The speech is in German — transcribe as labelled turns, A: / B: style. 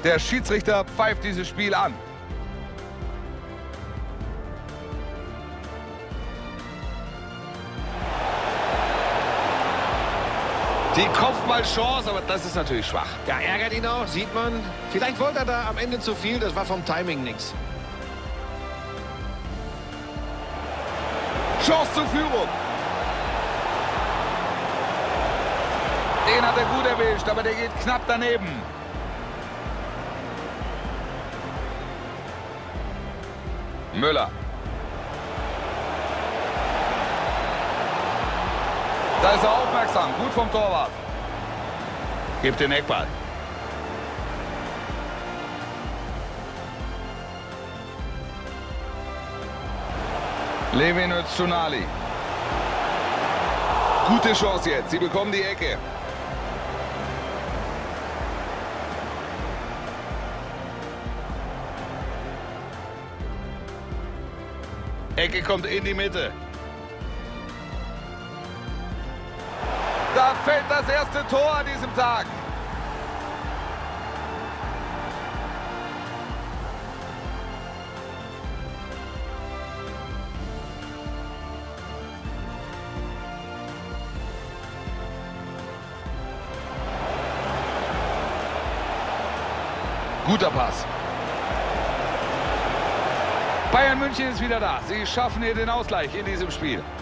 A: Der Schiedsrichter pfeift dieses Spiel an. Die Kopfballchance, aber das ist natürlich schwach.
B: Ja, ärgert ihn auch, sieht man. Vielleicht wollte er da am Ende zu viel, das war vom Timing nichts.
A: Chance zur Führung. Den hat er gut erwischt, aber der geht knapp daneben. Müller. Da ist er aufmerksam. Gut vom Torwart. Gibt den Eckball. Levin Öztunali. Gute Chance jetzt. Sie bekommen die Ecke. Ecke kommt in die Mitte. Da fällt das erste Tor an diesem Tag. Guter Pass. Bayern München ist wieder da. Sie schaffen hier den Ausgleich in diesem Spiel.